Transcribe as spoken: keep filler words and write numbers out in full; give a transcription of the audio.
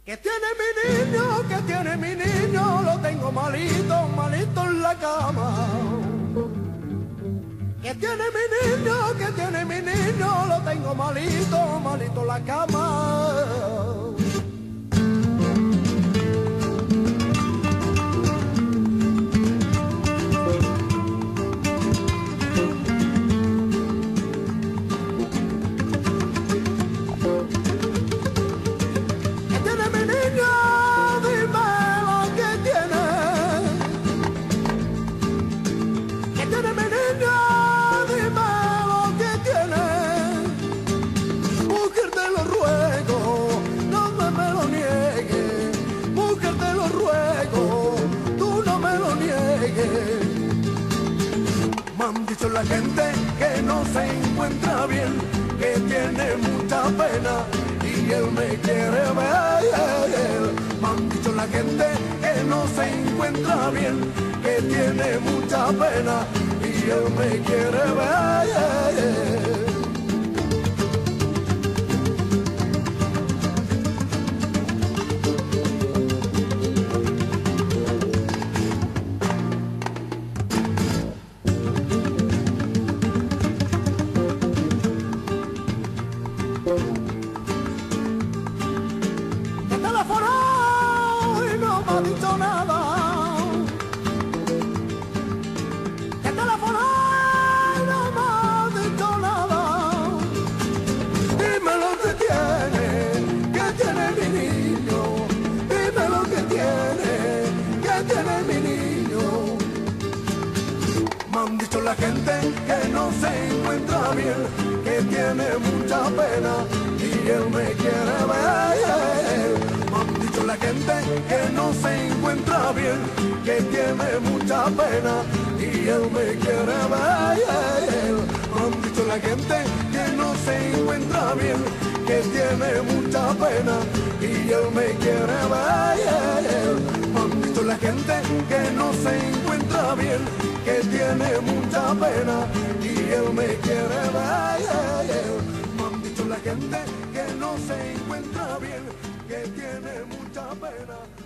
Que tiene mi niño, que tiene mi niño, lo tengo malito, malito en la cama. Que tiene mi niño, que tiene mi niño, lo tengo malito, malito en la cama. Me han dicho la gente que no se encuentra bien, que tiene mucha pena y él me quiere ver. Me han dicho la gente que no se encuentra bien, que tiene mucha pena y él me quiere ver. Te telefonó y no me ha dicho nada. Te telefonó y no me ha dicho nada. Dime lo que tiene, que tiene mi niño. Dime lo que tiene, que tiene mi niño. Me han dicho la gente que no se encuentra bien, que tiene mucha pena y él me quiere ver. Me han dicho la gente que no se encuentra bien, que tiene mucha pena y él me quiere ver. Me han dicho la gente que no se encuentra bien, que tiene mucha pena y él me quiere ver. Me han dicho la gente que no se encuentra bien, que tiene mucha pena y él me quiere ver. Me han dicho la gente que no se encuentra bien, que tiene mucha pena.